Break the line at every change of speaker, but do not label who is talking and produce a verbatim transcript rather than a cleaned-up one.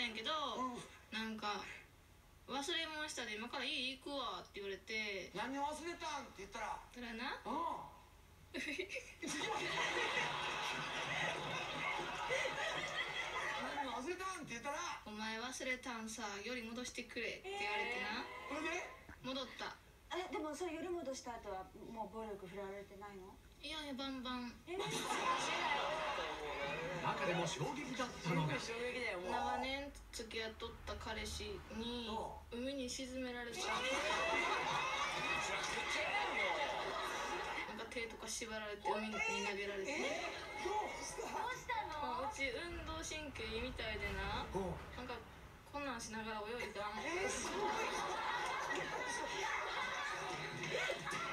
ったんやけど、なんか忘れ物したで今から家行くわって言われて、
何忘れたんって言ったら、
それな、
うん何忘れたんって言ったら、
お前忘れたんさ、より戻してくれって言われてな、
これで
戻った。
え、でもそれ夜戻した後はもう暴力振られてないの？
いやいや、バンバン。
え、
中でも衝撃だったのが
衝撃だよもう。
長年付き合っとった彼氏に海に沈められた。なんか手とか縛られて海に投げられて、
どうしたの？
うち運動神経いいみたいでな、なんかこんなんしながら泳いだ。
えー、すごい。